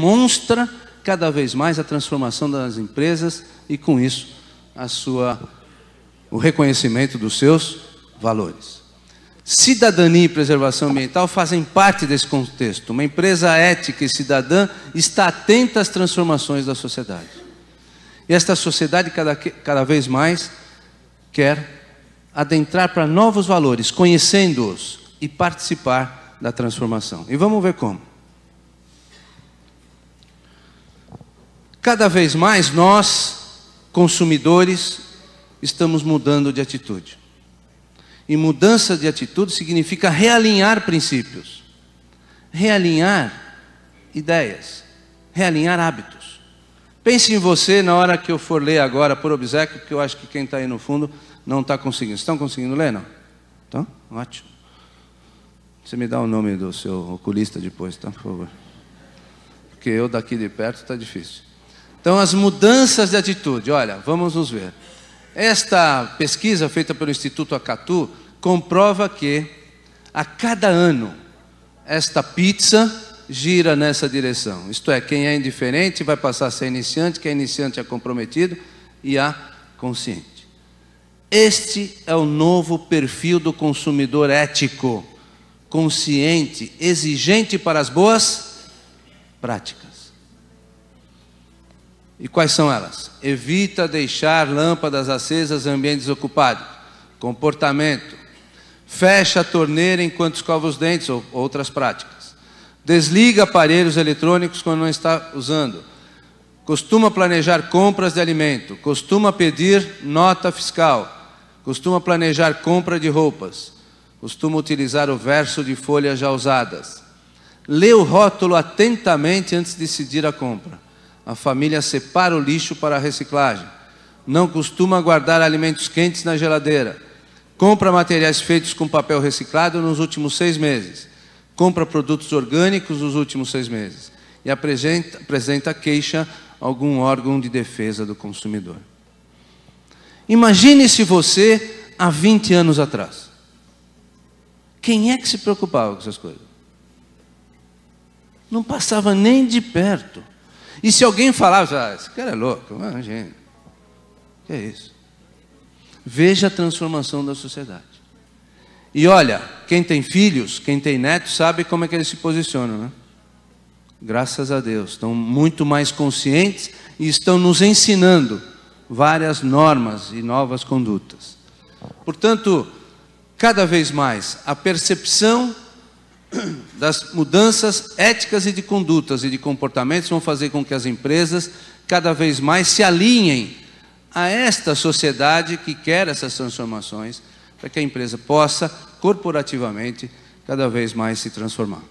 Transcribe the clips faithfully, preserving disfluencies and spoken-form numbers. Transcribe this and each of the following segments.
demonstra cada vez mais a transformação das empresas e, com isso, a sua, o reconhecimento dos seus valores. Cidadania e preservação ambiental fazem parte desse contexto. Uma empresa ética e cidadã está atenta às transformações da sociedade. E esta sociedade cada, cada vez mais quer adentrar para novos valores, conhecendo-os e participar da transformação. E vamos ver como. Cada vez mais nós, consumidores, estamos mudando de atitude. E mudança de atitude significa realinhar princípios, realinhar ideias, realinhar hábitos. Pense em você na hora que eu for ler agora por obséquio, porque eu acho que quem está aí no fundo não está conseguindo. Estão conseguindo ler, não? Então, ótimo. Você me dá o nome do seu oculista depois, tá? Por favor. Porque eu daqui de perto está difícil. Então, as mudanças de atitude. Olha, vamos nos ver. Esta pesquisa feita pelo Instituto Acatu comprova que, a cada ano, esta pizza gira nessa direção. Isto é, quem é indiferente vai passar a ser iniciante, quem é iniciante é comprometido e a consciente. Este é o novo perfil do consumidor ético, consciente, exigente para as boas práticas. E quais são elas? Evita deixar lâmpadas acesas em ambientes ocupados. Comportamento. Fecha a torneira enquanto escova os dentes, ou outras práticas. Desliga aparelhos eletrônicos quando não está usando. Costuma planejar compras de alimento. Costuma pedir nota fiscal. Costuma planejar compra de roupas. Costuma utilizar o verso de folhas já usadas. Lê o rótulo atentamente antes de decidir a compra. A família separa o lixo para a reciclagem. Não costuma guardar alimentos quentes na geladeira. Compra materiais feitos com papel reciclado nos últimos seis meses. Compra produtos orgânicos nos últimos seis meses. E apresenta, apresenta queixa a algum órgão de defesa do consumidor. Imagine se você, há vinte anos atrás. Quem é que se preocupava com essas coisas? Não passava nem de perto. E se alguém falava, ah, esse cara é louco, imagina. O que é isso? Veja a transformação da sociedade. E olha, quem tem filhos, quem tem netos, sabe como é que eles se posicionam, né? Graças a Deus, estão muito mais conscientes e estão nos ensinando várias normas e novas condutas. Portanto, cada vez mais, a percepção das mudanças éticas e de condutas e de comportamentos vão fazer com que as empresas cada vez mais se alinhem a esta sociedade que quer essas transformações, para que a empresa possa, corporativamente, cada vez mais se transformar.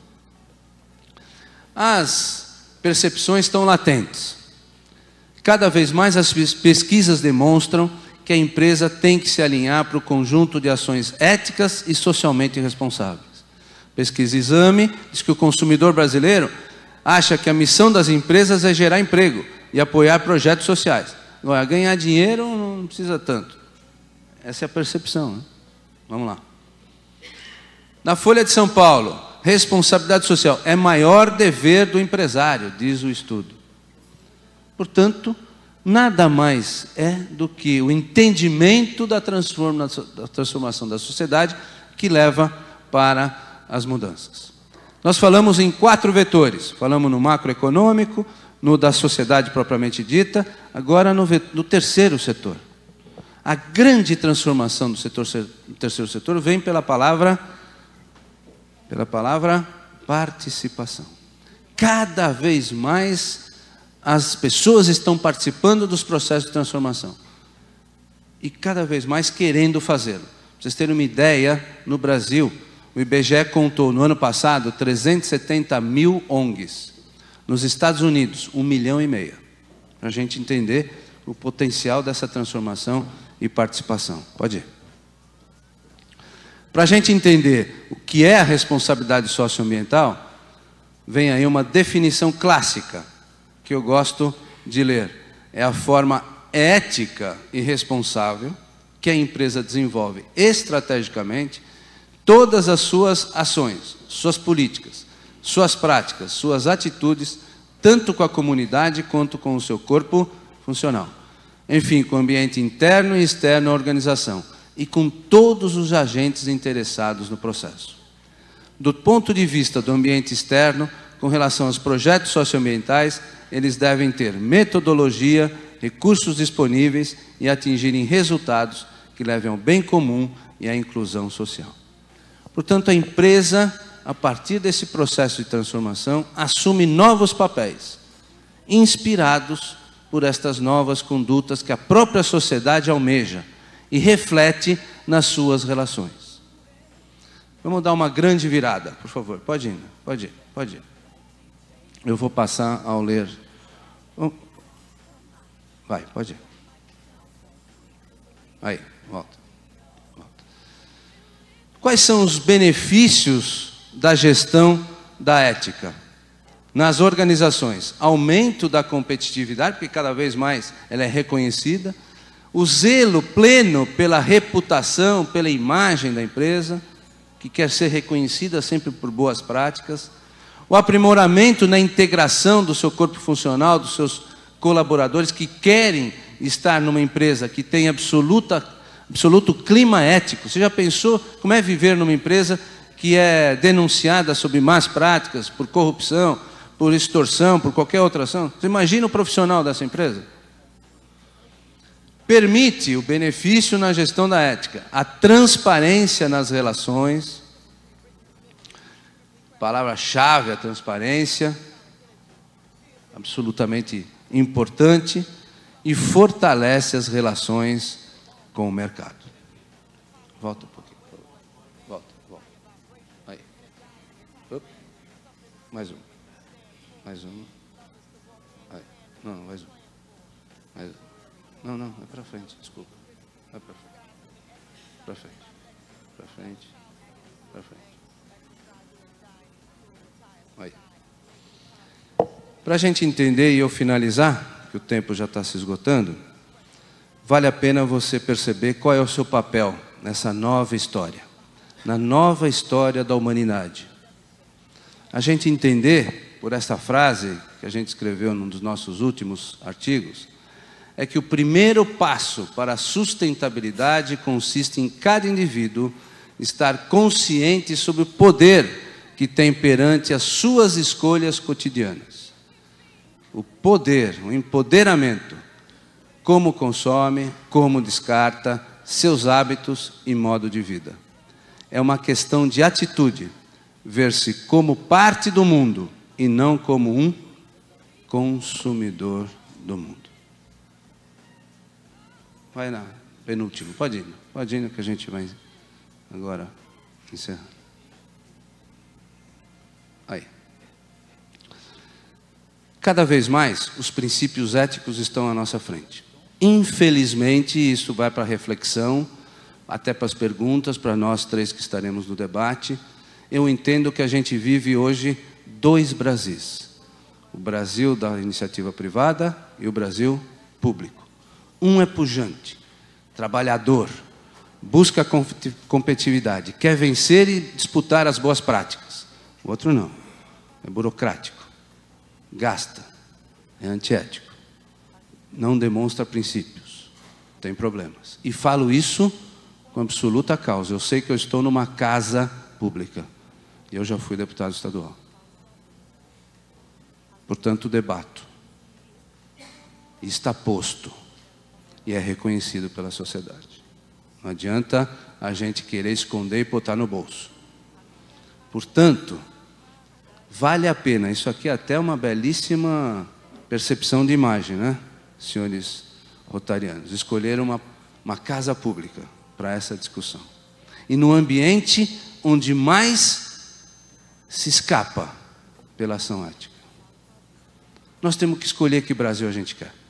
As percepções estão latentes. Cada vez mais as pesquisas demonstram que a empresa tem que se alinhar para o conjunto de ações éticas e socialmente responsáveis. Pesquisa Exame diz que o consumidor brasileiro acha que a missão das empresas é gerar emprego e apoiar projetos sociais. Agora, ganhar dinheiro não precisa tanto. Essa é a percepção, né? Vamos lá. Na Folha de São Paulo, responsabilidade social é maior dever do empresário, diz o estudo. Portanto, nada mais é do que o entendimento da transformação da sociedade que leva para as mudanças. Nós falamos em quatro vetores. Falamos no macroeconômico, no da sociedade propriamente dita, agora no, no terceiro setor. A grande transformação do setor, do terceiro setor vem pela palavra, pela palavra participação. Cada vez mais as pessoas estão participando dos processos de transformação. E cada vez mais querendo fazê-lo. Para vocês terem uma ideia, no Brasil, o I B G E contou no ano passado trezentos e setenta mil O N Gs. Nos Estados Unidos, um milhão e meio. Para a gente entender o potencial dessa transformação e participação. Pode ir. Para a gente entender o que é a responsabilidade socioambiental, vem aí uma definição clássica que eu gosto de ler. É a forma ética e responsável que a empresa desenvolve estrategicamente todas as suas ações, suas políticas, suas práticas, suas atitudes tanto com a comunidade quanto com o seu corpo funcional. Enfim, com o ambiente interno e externo à organização e com todos os agentes interessados no processo. Do ponto de vista do ambiente externo, com relação aos projetos socioambientais, eles devem ter metodologia, recursos disponíveis e atingirem resultados que levem ao bem comum e à inclusão social. Portanto, a empresa, a partir desse processo de transformação, assume novos papéis, inspirados por estas novas condutas que a própria sociedade almeja e reflete nas suas relações. Vamos dar uma grande virada, por favor. Pode ir, pode ir, pode ir. Eu vou passar ao ler. Vai, pode ir. Aí, volta. volta. Quais são os benefícios da gestão da ética nas organizações? Aumento da competitividade, porque cada vez mais ela é reconhecida. O zelo pleno pela reputação, pela imagem da empresa, que quer ser reconhecida sempre por boas práticas. O aprimoramento na integração do seu corpo funcional, dos seus colaboradores que querem estar numa empresa que tem absoluta, absoluto clima ético. Você já pensou como é viver numa empresa que é denunciada sobre más práticas, por corrupção, por extorsão, por qualquer outra ação? Você imagina o profissional dessa empresa? Permite o benefício na gestão da ética, a transparência nas relações, palavra-chave, a transparência, absolutamente importante, e fortalece as relações com o mercado. Volta um pouquinho, por favor. Volta, volta. Aí. Opa. Mais um. Mais um. Aí. Não, não, mais um. Mais um. Não, não, é para frente, desculpa. É para frente. Para frente. Para frente. Para frente. Aí. Para a gente entender e eu finalizar, que o tempo já está se esgotando, vale a pena você perceber qual é o seu papel nessa nova história, na nova história da humanidade. A gente entender, por essa frase que a gente escreveu num dos nossos últimos artigos, é que o primeiro passo para a sustentabilidade consiste em cada indivíduo estar consciente sobre o poder que tem perante as suas escolhas cotidianas. O poder, o empoderamento, como consome, como descarta, seus hábitos e modo de vida. É uma questão de atitude, ver-se como parte do mundo e não como um consumidor do mundo. Vai na penúltimo, pode ir, pode ir que a gente vai agora encerrar. Aí. Cada vez mais, os princípios éticos estão à nossa frente. Infelizmente, isso vai para a reflexão, até para as perguntas, para nós três que estaremos no debate. Eu entendo que a gente vive hoje dois Brasis. O Brasil da iniciativa privada e o Brasil público. Um é pujante, trabalhador, busca competitividade, quer vencer e disputar as boas práticas. O outro não, é burocrático, gasta, é antiético, não demonstra princípios, tem problemas. E falo isso com absoluta causa. Eu sei que eu estou numa casa pública e eu já fui deputado estadual. Portanto, debato. E está posto. E é reconhecido pela sociedade. Não adianta a gente querer esconder e botar no bolso. Portanto, vale a pena. Isso aqui é até uma belíssima percepção de imagem, né, senhores rotarianos? Escolher uma, uma casa pública para essa discussão. E no ambiente onde mais se escapa pela ação ética. Nós temos que escolher que Brasil a gente quer.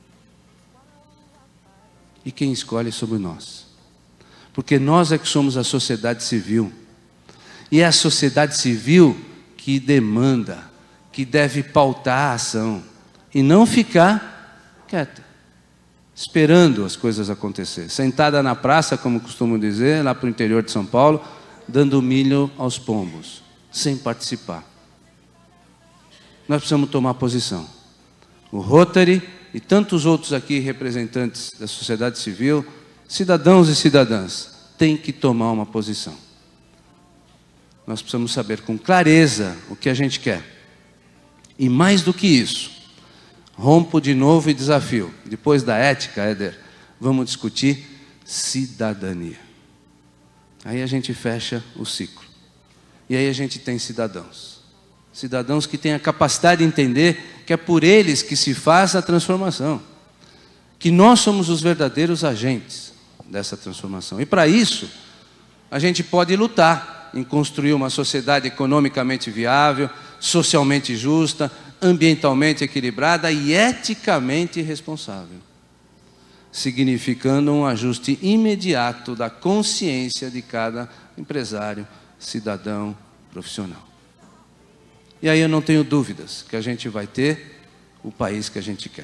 E quem escolhe sobre nós. Porque nós é que somos a sociedade civil. E é a sociedade civil que demanda, que deve pautar a ação. E não ficar quieta, esperando as coisas acontecer. Sentada na praça, como costumo dizer, lá para o interior de São Paulo, dando milho aos pombos, sem participar. nós precisamos tomar posição. O Rotary e tantos outros aqui, representantes da sociedade civil, cidadãos e cidadãs, têm que tomar uma posição. Nós precisamos saber com clareza o que a gente quer. E mais do que isso, rompo de novo e desafio. Depois da ética, Éder, vamos discutir cidadania. Aí a gente fecha o ciclo. E aí a gente tem cidadãos. Cidadãos que têm a capacidade de entender que é por eles que se faz a transformação. Que nós somos os verdadeiros agentes dessa transformação. E para isso, a gente pode lutar em construir uma sociedade economicamente viável, socialmente justa, ambientalmente equilibrada e eticamente responsável, significando um ajuste imediato da consciência de cada empresário, cidadão, profissional. E aí eu não tenho dúvidas que a gente vai ter o país que a gente quer,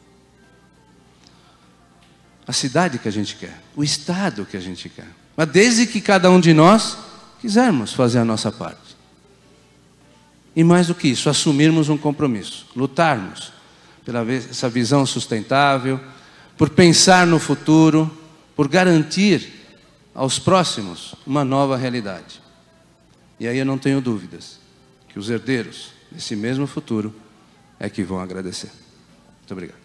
a cidade que a gente quer, o estado que a gente quer, mas desde que cada um de nós quisermos fazer a nossa parte. E mais do que isso, assumirmos um compromisso, lutarmos pela essa visão sustentável, por pensar no futuro, por garantir aos próximos uma nova realidade. E aí eu não tenho dúvidas que os herdeiros desse mesmo futuro é que vão agradecer. Muito obrigado.